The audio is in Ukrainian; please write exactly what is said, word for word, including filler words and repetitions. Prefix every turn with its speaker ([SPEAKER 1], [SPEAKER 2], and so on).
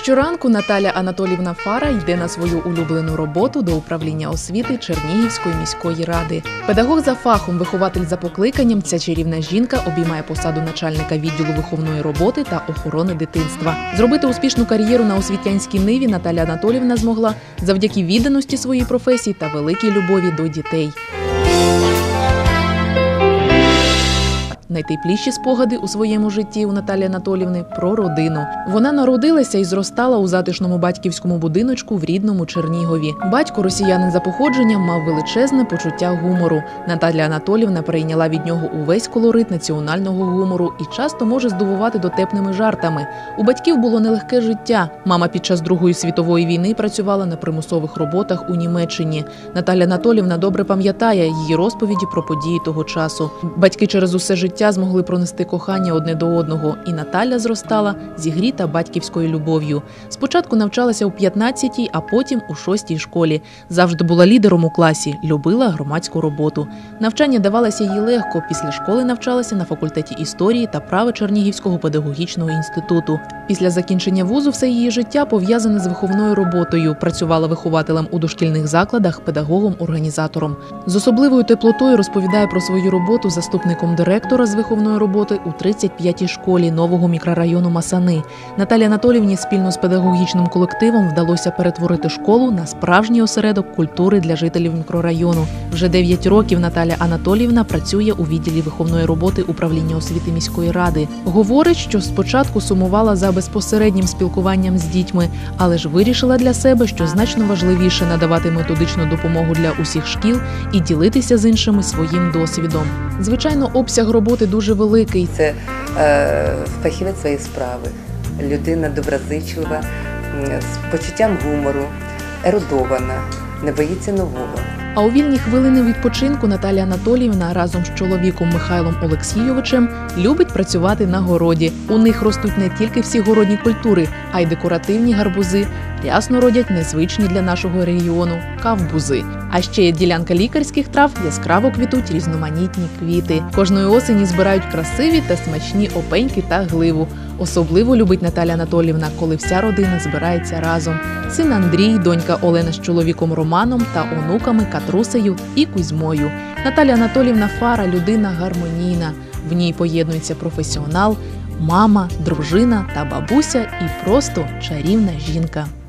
[SPEAKER 1] Щоранку Наталя Анатоліївна Фара йде на свою улюблену роботу до управління освіти Чернігівської міської ради. Педагог за фахом, вихователь за покликанням, ця чарівна жінка обіймає посаду начальника відділу виховної роботи та охорони дитинства. Зробити успішну кар'єру на освітянській ниві Наталя Анатоліївна змогла завдяки відданості своїй професії та великій любові до дітей. Найтепліші спогади у своєму житті у Наталі Анатоліївни про родину. Вона народилася і зростала у затишному батьківському будиночку в рідному Чернігові. Батько, росіянин за походженням, мав величезне почуття гумору. Наталя Анатоліївна перейняла від нього увесь колорит національного гумору і часто може здивувати дотепними жартами. У батьків було нелегке життя. Мама під час Другої світової війни працювала на примусових роботах у Німеччині. Наталя Анатоліївна добре пам'ятає її розповіді про події того часу. Батьки через усе життя змогли пронести кохання одне до одного, і Наталя зростала зігріта батьківською любов'ю. Спочатку навчалася у п'ятнадцятій, а потім у шостій школі. Завжди була лідером у класі, любила громадську роботу. Навчання давалося їй легко. Після школи навчалася на факультеті історії та права Чернігівського педагогічного інституту. Після закінчення вузу все її життя пов'язане з виховною роботою. Працювала вихователем у дошкільних закладах, педагогом-організатором. З особливою теплотою розповідає про свою роботу заступником директора з виховної роботи у тридцять п'ятій школі нового мікрорайону Масани. Наталі Анатоліївні спільно з педагогічним колективом вдалося перетворити школу на справжній осередок культури для жителів мікрорайону. Вже дев'ять років Наталя Анатоліївна працює у відділі виховної роботи управління освіти міської ради. Говорить, що спочатку сумувала за безпосереднім спілкуванням з дітьми, але ж вирішила для себе, що значно важливіше надавати методичну допомогу для усіх шкіл і ділитися з іншими своїм досвідом. Звичайно, обсяг роботи дуже великий.
[SPEAKER 2] Це е, фахівець своєї справи, людина доброзичлива, з почуттям гумору, ерудована, не боїться нового.
[SPEAKER 1] А у вільні хвилини відпочинку Наталя Анатоліївна разом з чоловіком Михайлом Олексійовичем любить працювати на городі. У них ростуть не тільки всі городні культури, а й декоративні гарбузи. Рясно родять незвичні для нашого регіону кавбузи. А ще є ділянка лікарських трав, яскраво квітуть різноманітні квіти. Кожної осені збирають красиві та смачні опеньки та гливу. Особливо любить Наталя Анатоліївна, коли вся родина збирається разом. Син Андрій, донька Олена з чоловіком Романом та онуками Катрусею і Кузьмою. Наталя Анатоліївна Фара – людина гармонійна. В ній поєднується професіонал, мама, дружина та бабуся і просто чарівна жінка.